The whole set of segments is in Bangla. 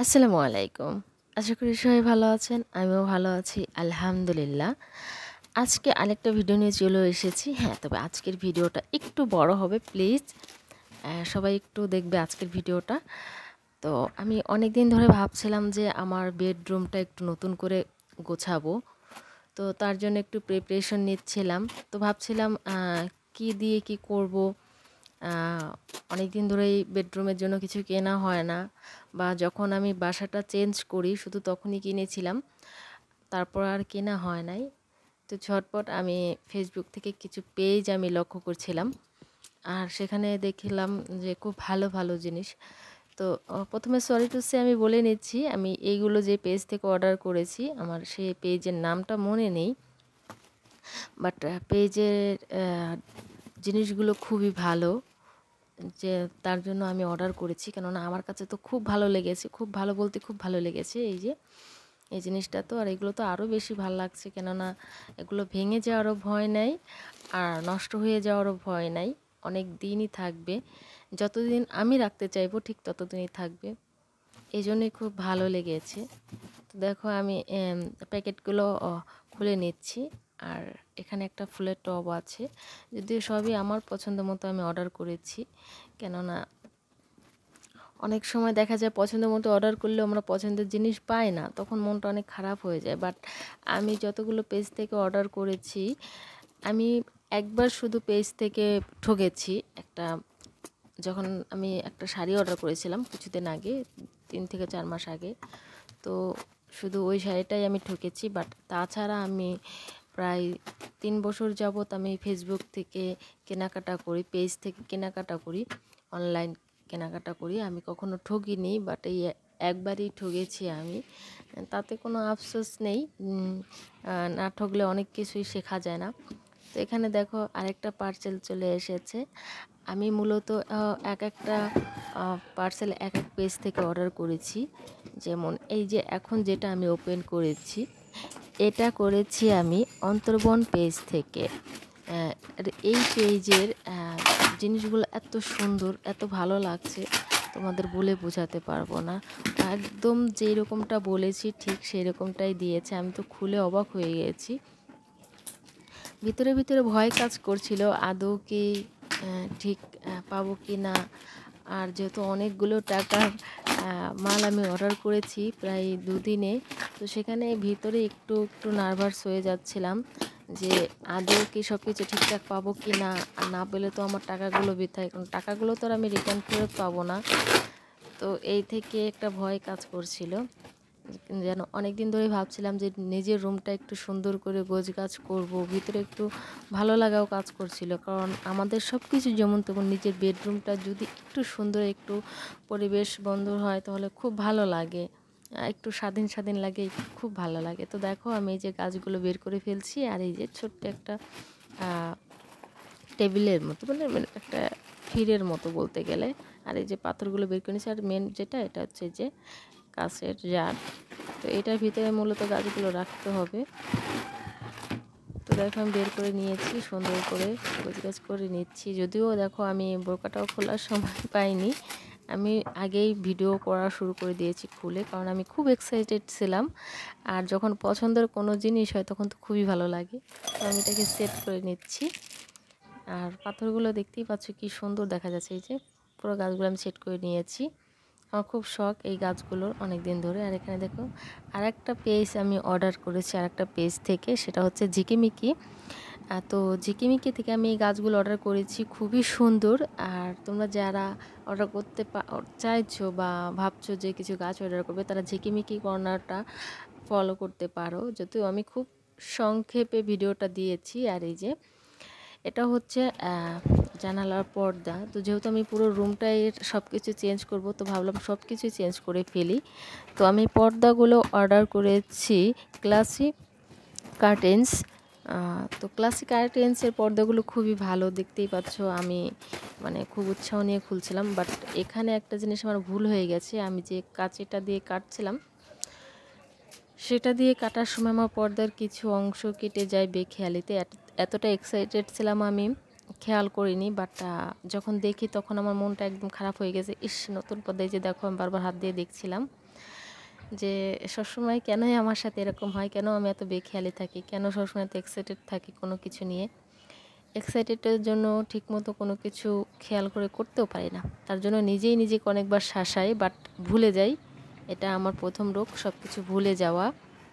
আসসালামু আলাইকুম। আশা করি সবাই ভালো আছেন। আমিও ভালো আছি আলহামদুলিল্লাহ। আজকে আরেকটা ভিডিও নিয়ে চলে এসেছি। হ্যাঁ, তবে আজকের ভিডিওটা একটু বড় হবে প্লিজ। সবাই একটু দেখবে আজকের ভিডিওটা। তো আমি অনেক দিন ধরে ভাবছিলাম যে আমার বেডরুমটা একটু নতুন করে গোছাবো। তো তার জন্য একটু প্রিপারেশন নিচ্ছিলাম। তো ভাবছিলাম কি দিয়ে কি করব। অনেক দিন ধরেই বেডরুমের জন্য কিছু কেনা হয় না, বা যখন আমি বাসাটা চেঞ্জ করি শুধু তখনই কিনেছিলাম, তারপর আর কেনা হয় নাই। তো ঝটপট আমি ফেসবুক থেকে কিছু পেজ আমি লক্ষ্য করছিলাম, আর সেখানে দেখলাম যে খুব ভালো ভালো জিনিস। তো প্রথমে সরি টু সে আমি বলে নিচ্ছি, আমি এইগুলো যে পেজ থেকে অর্ডার করেছি আমার সেই পেজের নামটা মনে নেই, বাট পেজের জিনিসগুলো খুবই ভালো, যে তার জন্য আমি অর্ডার করেছি। কেননা আমার কাছে তো খুব ভালো লেগেছে, খুব ভালো বলতে খুব ভালো লেগেছে এই যে এই জিনিসটা। তো আর এগুলো তো আরও বেশি ভালো লাগছে, কেননা এগুলো ভেঙে যাওয়ারও ভয় নাই আর নষ্ট হয়ে যাওয়ারও ভয় নাই। অনেক দিনই থাকবে, যতদিন আমি রাখতে চাইবো ঠিক ততদিনই থাকবে, এই জন্যই খুব ভালো লেগেছে। তো দেখো আমি প্যাকেটগুলো খুলে নিচ্ছি। আর এখানে একটা ফুলের টব আছে, যদিও সবই আমার পছন্দ মতো আমি অর্ডার করেছি। কেননা অনেক সময় দেখা যায় পছন্দ মতো অর্ডার করলেও আমরা পছন্দের জিনিস পাই না, তখন মনটা অনেক খারাপ হয়ে যায়। বাট আমি যতগুলো পেজ থেকে অর্ডার করেছি, আমি একবার শুধু পেজ থেকে ঠকেছি। যখন আমি একটা শাড়ি অর্ডার করেছিলাম কিছুদিন আগে, 3 থেকে 4 মাস আগে, তো শুধু ওই শাড়িটাই আমি ঠকেছি। বাট তাছাড়া আমি প্রায় 3 বছর যাবৎ আমি ফেসবুক থেকে কেনাকাটা করি, পেজ থেকে কেনাকাটা করি, অনলাইন কেনাকাটা করি, আমি কখনো ঠকিনি। বাট এই একবারই ঠকেছি আমি, তাতে কোনো আফসোস নেই। না ঠকলে অনেক কিছুই শেখা যায় না। তো এখানে দেখো আরেকটা পার্সেল চলে এসেছে। আমি মূলত এক একটা পার্সেল এক এক পেজ থেকে অর্ডার করেছি। যেমন এই যে এখন যেটা আমি ওপেন করেছি, এটা করেছি আমি অন্তর্বন পেজ থেকে। আর এই পেজের জিনিসগুলো এত সুন্দর, এত ভালো লাগছে, তোমাদের বলে বোঝাতে পারবো না। একদম যেই রকমটা বলেছি ঠিক সেই রকমটাই দিয়েছে। আমি তো খুলে অবাক হয়ে গেছি। ভিতরে ভিতরে ভয় কাজ করছিল আদৌ কি ঠিক পাবো কি না। আর যেহেতু অনেকগুলো টাকার মাল আমি অর্ডার করেছি প্রায় 2 দিনে, তো সেখানে ভিতরে একটু একটু নার্ভাস হয়ে যাচ্ছিলাম যে আদৌ কি সব কিছু ঠিকঠাক পাবো কি না। আর না পেলে তো আমার টাকাগুলো বৃথায়, কারণ টাকাগুলো তো আর আমি রিটার্ন ফেরত পাবো না। তো এই থেকে একটা ভয় কাজ করছিল। যেন অনেক দিন ধরে ভাবছিলাম যে নিজের রুমটা একটু সুন্দর করে গোছগাছ করব, ভিতরে একটু ভালো লাগাও কাজ করছিল। কারণ আমাদের সব কিছু যেমন তেমন নিজের বেডরুমটা যদি একটু সুন্দর, একটু পরিবেশ বন্ধ হয় তাহলে খুব ভালো লাগে, একটু স্বাধীন স্বাধীন লাগে, খুব ভালো লাগে। তো দেখো আমি এই যে গাছগুলো বের করে ফেলছি, আর এই যে ছোট্ট একটা টেবিলের মতো, মানে একটা ফিরের মতো বলতে গেলে। আর এই যে পাথরগুলো বের করে নিয়েছি। আর মেন যেটা, এটা হচ্ছে যে কাঁচের জার। তো এটার ভিতরে মূলত গাছগুলো রাখতে হবে। তো দেখো আমি বের করে নিয়েছি, সুন্দর করে গোছগাছ করে নিচ্ছি। যদিও দেখো আমি বোরকাটাও খোলার সময় পাইনি, আমি আগেই ভিডিও করা শুরু করে দিয়েছি খুলে, কারণ আমি খুব এক্সাইটেড ছিলাম। আর যখন পছন্দের কোনো জিনিস হয় তখন তো খুবই ভালো লাগে। তো আমি এটাকে সেট করে নিচ্ছি। আর পাথরগুলো দেখতেই পাচ্ছ কি সুন্দর দেখা যাচ্ছে। এই যে পুরো গাছগুলো আমি সেট করে নিয়েছি। আমার খুব শখ এই গাছগুলোর অনেক দিন ধরে। আর এখানে দেখো আরেকটা পেজ আমি অর্ডার করেছি আরেকটা পেজ থেকে, সেটা হচ্ছে ঝিকিমিকি। তো ঝিকিমিকি থেকে আমি এই গাছগুলো অর্ডার করেছি, খুবই সুন্দর। আর তোমরা যারা অর্ডার করতে চাইছো বা ভাবছো যে কিছু গাছ অর্ডার করবে, তারা ঝিকিমিকি কর্নারটা ফলো করতে পারো। যদিও আমি খুব সংক্ষেপে ভিডিওটা দিয়েছি। আর এই যে এটা হচ্ছে জানালার পর্দা। তো যেহেতু আমি পুরো রুমটাই সব কিছু চেঞ্জ করব, তো ভাবলাম সব কিছু চেঞ্জ করে ফেলি। তো আমি পর্দাগুলো অর্ডার করেছি ক্লাসিক কার্টেন্স। তো ক্লাসিক কার্টেন্সের পর্দাগুলো খুবই ভালো, দেখতেই পাচ্ছ। আমি মানে খুব উৎসাহ নিয়ে খুলছিলাম, বাট এখানে একটা জিনিস আমার ভুল হয়ে গেছে। আমি যে কাঁচিটা দিয়ে কাটছিলাম, সেটা দিয়ে কাটার সময় আমার পর্দার কিছু অংশ কেটে যায় বেখেয়ালিতে। এতটা এক্সাইটেড ছিলাম আমি, খেয়াল করিনি। বাট যখন দেখি তখন আমার মনটা একদম খারাপ হয়ে গেছে। ইস, নতুন পর্দায় যে দেখো আমি বারবার হাত দিয়ে দেখছিলাম। যে সবসময় কেনই আমার সাথে এরকম হয়, কেন আমি এত বেখেয়ালি থাকি, কেন সবসময় এত এক্সাইটেড থাকি কোনো কিছু নিয়ে। এক্সাইটেডের জন্য ঠিকমতো কোনো কিছু খেয়াল করে করতেও পারি না, তার জন্য নিজেই নিজেকে অনেকবার শাসাই, বাট ভুলে যাই। এটা আমার প্রথম রোগ, সব কিছু ভুলে যাওয়া।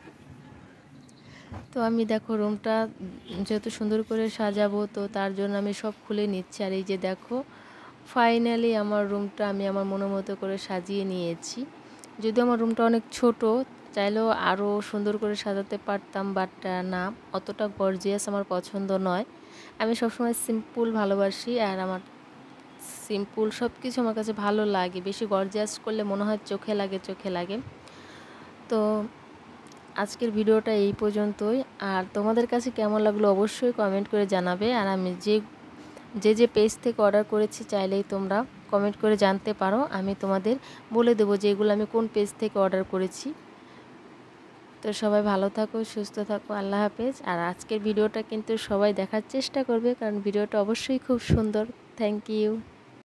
তো আমি দেখো রুমটা যেহেতু সুন্দর করে সাজাবো, তো তার জন্য আমি সব খুলে নিচ্ছি। আর এই যে দেখো ফাইনালি আমার রুমটা আমি আমার মনের মতো করে সাজিয়ে নিয়েছি। যদিও আমার রুমটা অনেক ছোট, চাইলেও আরও সুন্দর করে সাজাতে পারতাম, বাট না, অতটা গর্জিয়াস আমার পছন্দ নয়। আমি সবসময় সিম্পল ভালোবাসি, আর আমার সিম্পল সব কিছু আমার কাছে ভালো লাগে। বেশি গর্জিয়াস করলে মনে হয় চোখে লাগে। তো আজকের ভিডিওটা এই পর্যন্তই। আর তোমাদের কাছে কেমন লাগলো অবশ্যই কমেন্ট করে জানাবে। আর আমি যে পেজ থেকে অর্ডার করেছি চাইলেই তোমরা কমেন্ট করে জানতে পারো, আমি তোমাদের বলে দেবো যে এগুলো আমি কোন পেজ থেকে অর্ডার করেছি। তো সবাই ভালো থাকো, সুস্থ থাকো, আল্লাহ হাফেজ। আর আজকের ভিডিওটা কিন্তু সবাই দেখার চেষ্টা করবে, কারণ ভিডিওটা অবশ্যই খুব সুন্দর। Thank you.